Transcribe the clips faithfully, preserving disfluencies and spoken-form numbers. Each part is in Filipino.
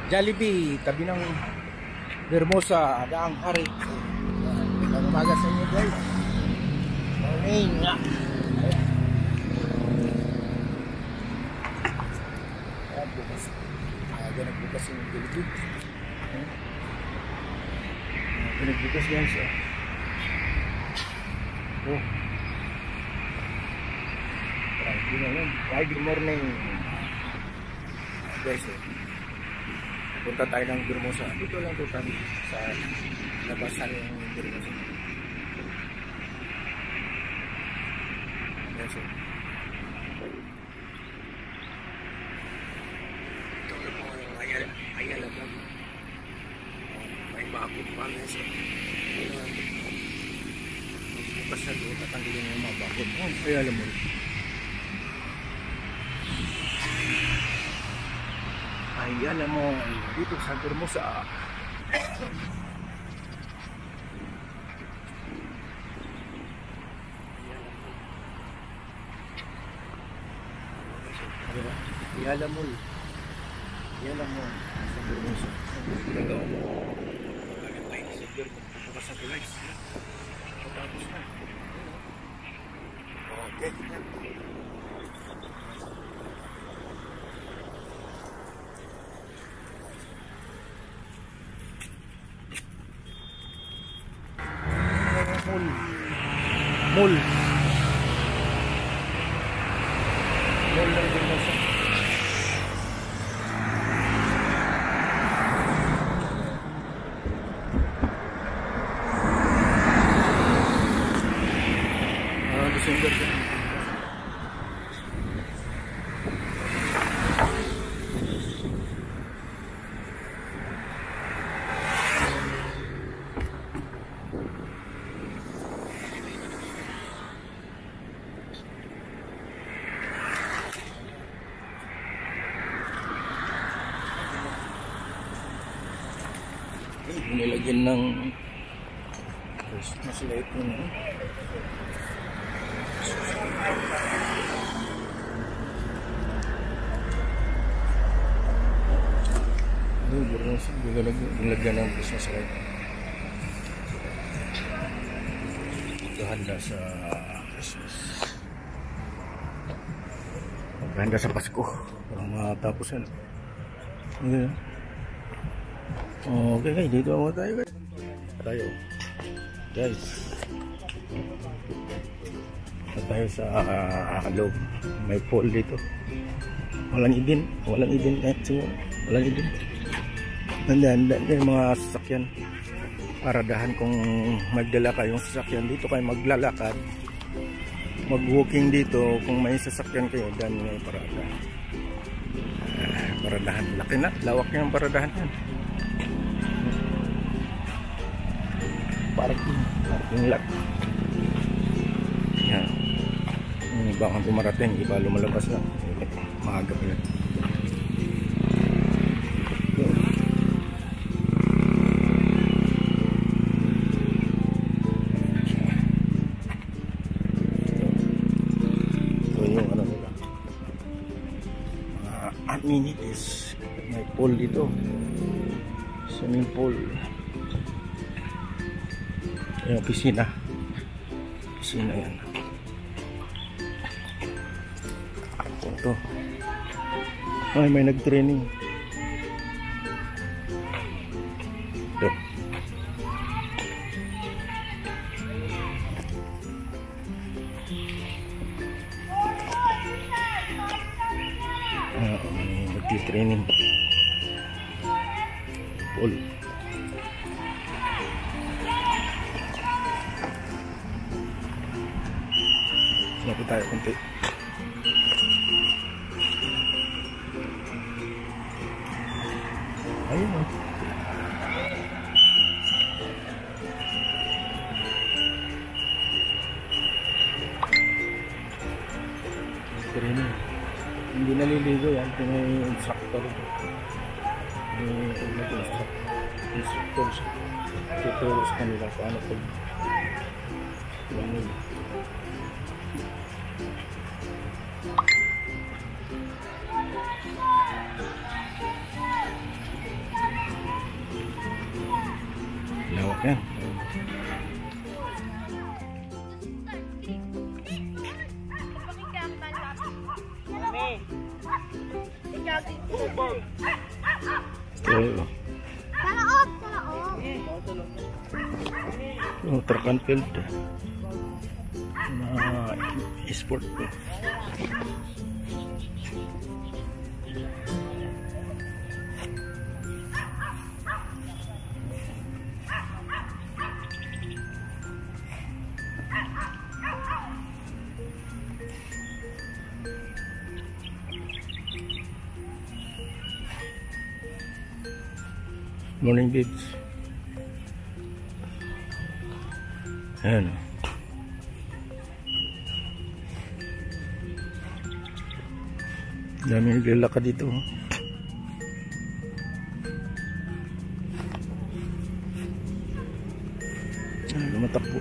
Jollibee, tabi ng Hermosa, Daang Hari. Magandang umaga sa inyo guys. Morning nga. Ayan, bukas. Aga nagbukas yung Jollibee. Aga nagbukas guys. Oh. Friday na yun. Friday morning. Guys eh. Punta tayo ng Hermosa. Dito lang ito kami sa labasan ng Hermosa. Yes, sir. Ito na po yung ayala. Ayala po. May bakit pa nga sir. Bukas na doon. Tatanggalin yung mga bakit. Oh, ayala mo. Ayan mo dito sa Hermosa. Ayan mo. Ayan mo sa Hermosa. Ito. Magkakit tayo sa Hermosa. Bukas sa guys. Tapos na. Okay. Mall. Mall. Mall ng Hermosa. Ah, December ka. Nilagyan ng Christmas light yun eh. Nilagyan ng Christmas light. Handa sa Christmas. Handa sa Pasko. Parang matapos yan. Okay. Okay guys, dito mo tayo guys. Tayo. Guys. Tayo sa uh, loob. May pool dito. Walang ibin. Walang ibin kahit siguro. Walang ibin. Nandiyan, nandiyan mga sasakyan. Paradahan kung magdala kayong sasakyan. Dito kayo maglalakad. Mag-walking dito. Kung may sasakyan kayo, dan may paradahan. Uh, paradahan. Laki na. Lawak yung paradahan yan. Parking, parking lot. Yan. Yung iba kang dumarating, iba lumalabas na. Maaga pa yan. Ito yung ano nila. Mga amenities. May pool dito. Swimming pool. Yung piscina. Piscina yan. Ito. Ay, may nag-training. Ito. Ah, may nag-training. Pool. Lapit tayo kunti. Ayun o. Training. Hindi naliligo yan. Ito may instructor. May instructor. Tuturo sa kanila paano pag training. Yan. Ito. Kalaot, kalaot. Oh, track and field. Na e-sport po. Morning babes. Ayan. Dami naglalakad dito. Ayan, lumatakbo.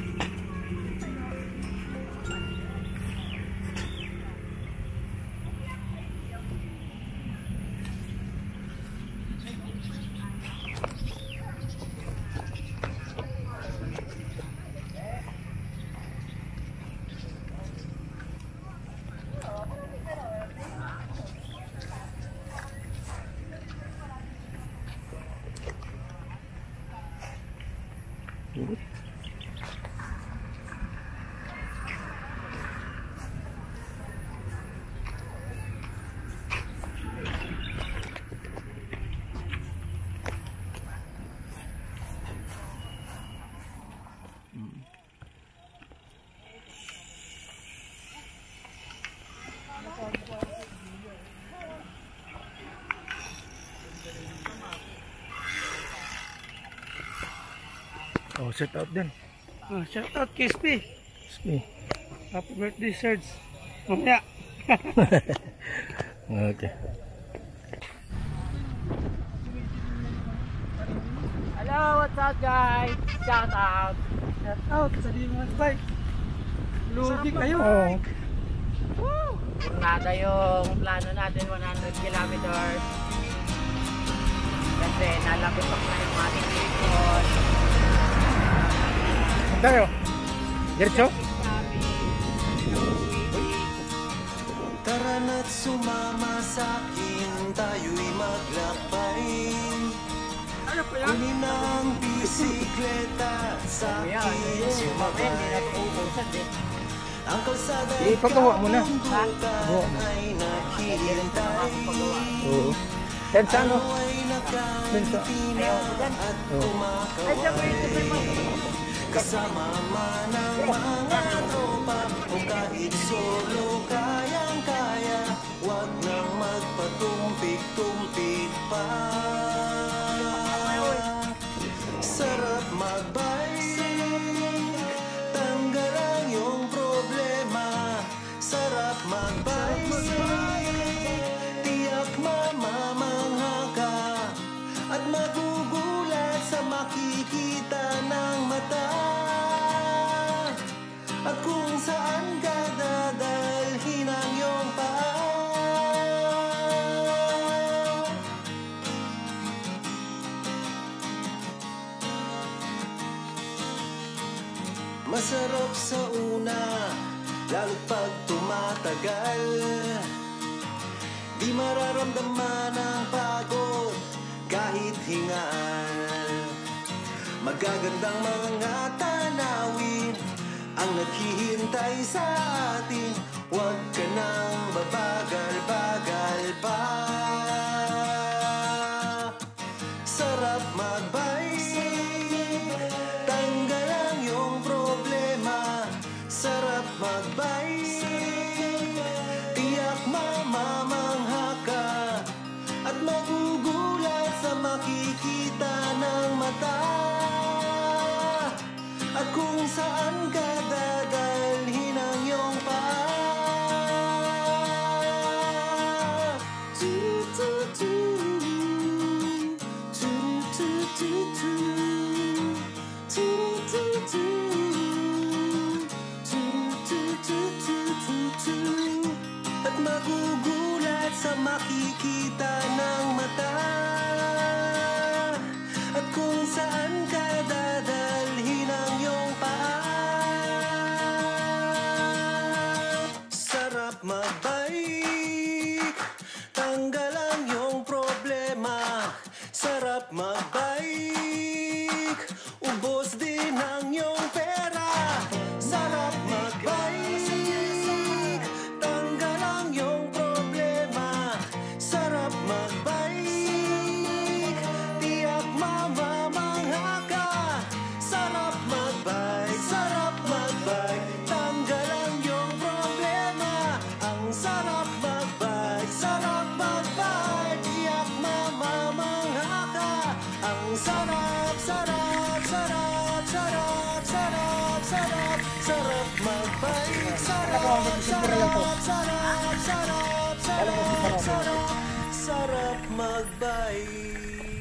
Oh, shout out din. Oh, shout out K S P. S P. Happy birthday, Serge. Mamaya. Okay. Hello, what's up guys? Shout out. Shout out sa Limas Bike. Lugi kayo. Oh. Woo! Nada yung plano natin one hundred kilometers. Kasi nalapit pa na yung ating vehicle. Tayo. Diretso? Tara na't sumama sa'kin, tayo'y maglakbay. Ano po yan? Kunin ang bisikleta sa'kin sumabay. Ang kalsada Ipagawa mo na. kabundukan ay naghihintay. Oo. Ted, sa ano? Ay nakatingin at kumakaway. Kasama man ang mga tropa o kahit solo kayang-kaya, huwag nang magpatumpik-tumpik pa. Sarap magbike, tanggal ang iyong problema. Sarap magbike, tiyak mamamangha ka at magugulat sa makikita ng mata. At kung saan ka dadalhin ang iyong paa. Masarap sa una, lalo't pag tumatagal. Di mararamdaman ang pagod kahit hingal. Magagandang mga tanawin ang naghihintay sa atin. Huwag ka nang babagal-bagal pa. Sarap magbike, tanggal ang iyong problema. Sarap magbike, tiyak mamamangha ka at magugulat sa makikita ng mata. At kung saan ka dadalhin ang iyong paa. Sarap, sarap, sarap, sarap, sarap, sarap, sarap magbike.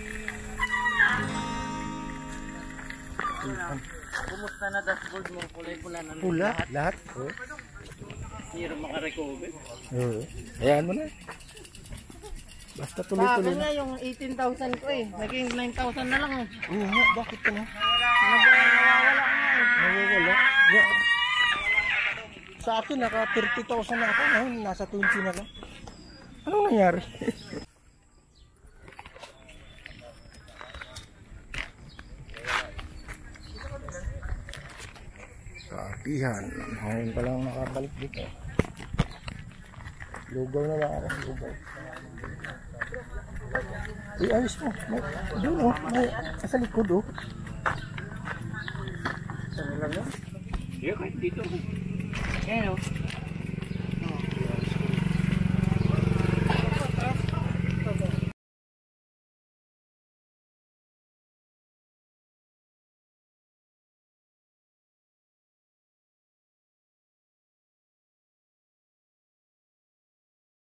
Kumusta na dashboard mo? Kulay pula na Pula, lahat. Oo. Hiro makarecover. Oo. Hayaan mo na. Basta Sa akin tuloy-tuloy na. nga yung eighteen thousand ko eh. Naging nine thousand na lang eh. Oo nga, bakit ka na? Nawawala nga eh. Nawawala. Yeah. Sa akin, naka thirty thousand na ako. Ngayon, nasa twenty na lang. Anong nangyari? Kapihan. Ngayon pa lang nakabalik dito. Lugaw na lang ako. Lugaw. Eh, ayos mo. May, doon oh. May, sa likod oh. Saan lang yun? Yeah, kahit dito. Ayan o.